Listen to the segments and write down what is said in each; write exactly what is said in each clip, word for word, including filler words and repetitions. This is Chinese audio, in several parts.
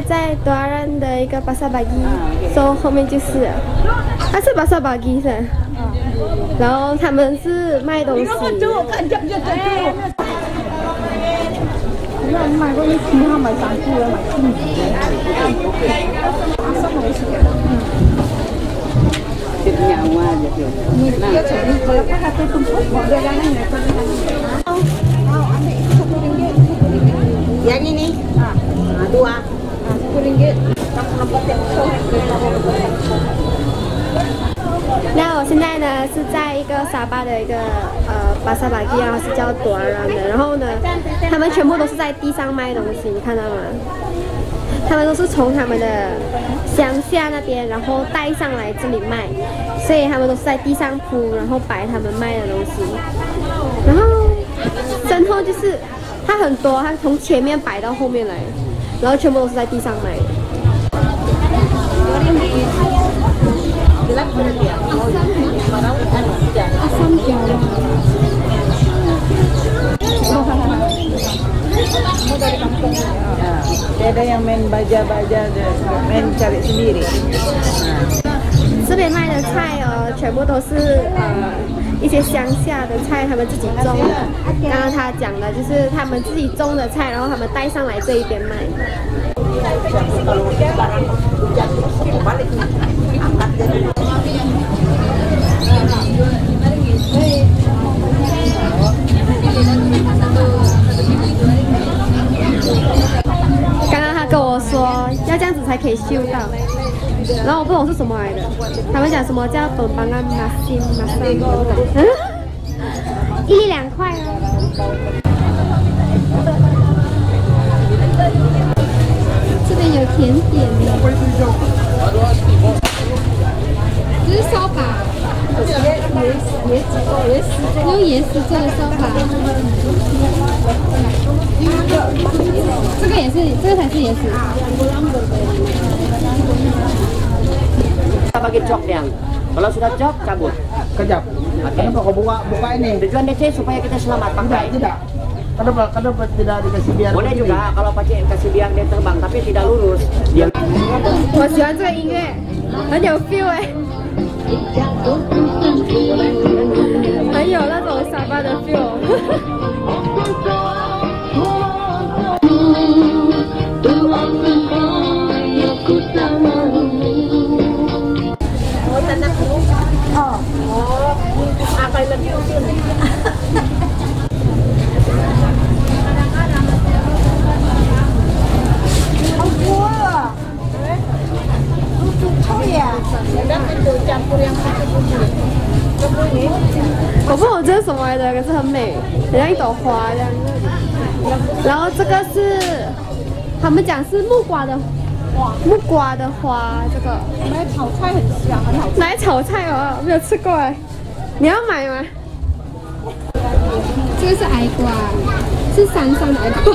在多阿兰的一个巴萨巴基，所以后面就是，它是巴萨巴基噻。然后他们是卖东西。你看买过一批，他买三支，买四支。 Yang ini, dua, sepuluh ringgit. 那我现在呢是在一个沙巴的一个呃巴萨巴基，然后是叫多阿兰的。然后呢，他们全部都是在地上卖东西，你看到吗？他们都是从他们的乡下那边，然后带上来这里卖，所以他们都是在地上铺，然后摆他们卖的东西。然后身后就是它很多，它从前面摆到后面来，然后全部都是在地上卖的。 Ada yang main baja-baja, main cari sendiri. 这边卖的菜哦，全部都是呃一些乡下的菜，他们自己种的。刚刚他讲的就是他们自己种的菜，然后他们带上来这一边卖。 刚刚他跟我说要这样子才可以嗅到，然后我不懂是什么来的。他们讲什么叫本邦啊马辛马桑，嗯，一粒两块哦。这边有甜点耶，这是烧把，椰椰子椰丝，用椰丝做的烧把。 这个也是，这个才是椰丝。 Kita bagi cok yang, kalau sudah cok cabut. Kejap. Kenapa kau buka buka ini? Tujuan D C supaya kita selamat pakai. Tidak. Kenapa kenapa tidak dikasih biar? Boleh juga kalau pakai kasih biar dia terbang, tapi tidak lurus. Dia. 我喜欢这个音乐，很有 feel 哎，很有那种沙巴的 feel。 Oh, apa yang lebih usul? Oh ya, ada itu campur yang pakai bumbu. 我不懂这是什么来的，可是很美，很像一朵花这样。然后这个是他们讲是木瓜的。 木瓜的花，这个买炒菜很香，很好吃。 来炒菜哦，没有吃过哎，你要买吗？这个是矮瓜，是山上的矮瓜。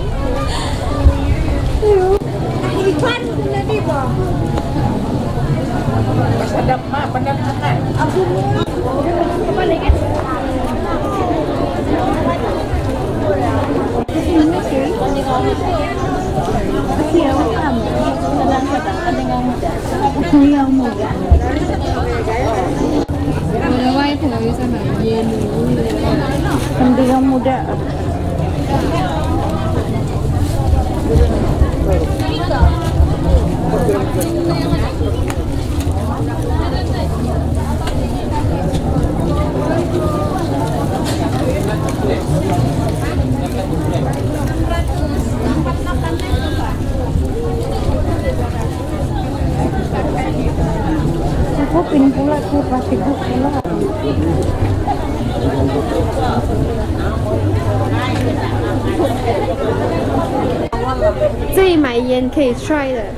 哎呦， 一串那地方。Sedap mah, benar benar. Aku kembali kan? Yang muda. 我的外婆也是很烟的， 很比较muda. Aku pin pula tuh plastik pula. 这里买烟可以 try 的。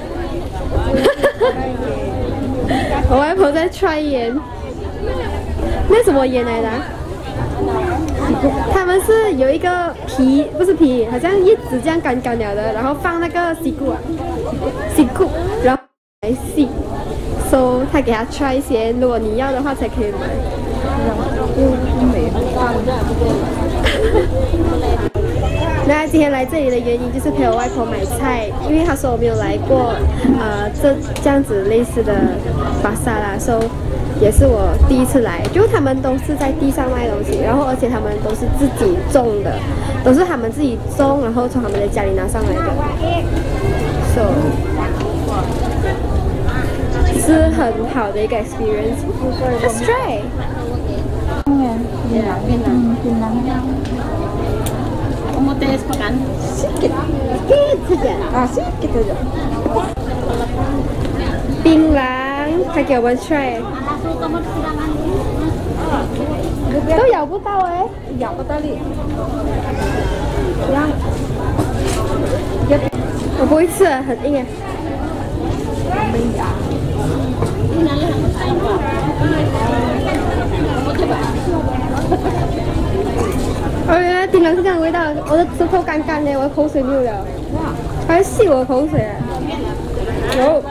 我外婆在 try 烟，那什么烟来的、啊？他们是有一个皮，不是皮，好像叶子这样干干了的，然后放那个西瓜，西瓜，然后来洗。So 他给他 try 先，如果你要的话才可以买。那那今天来这里的原因就是陪我外婆买菜，因为她说我没有来过，呃，这这样子类似的巴萨啦，所以也是我第一次来。就他们都是在地上卖东西，然后而且他们都是自己种的，都是他们自己种，然后从他们的家里拿上来的，所以是很好的一个 experience。Let's try。 Kamu tes makan? Sedikit, sedikit saja. Ah, sedikit saja. 槟榔，他给我们 try， 都咬不到哎，咬不到你。我不会吃，很硬哎。哦，原来槟榔是这样的味道，我的舌头干干的，我的口水没有了，还吸我的口水。有，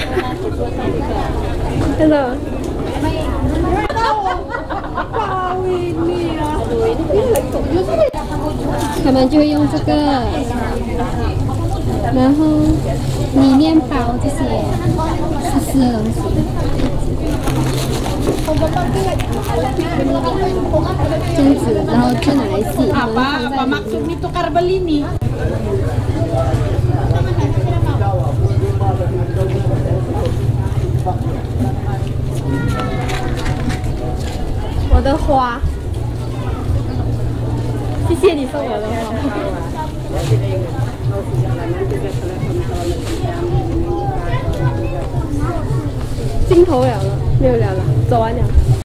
真的。他们就会用这个，然后里面包这些湿湿的东西。这样子，然后就拿来洗。 Apa apa maksud ni tukar beli ni? 我的花，谢谢你送我的花。镜头了了，没有了了，走完了。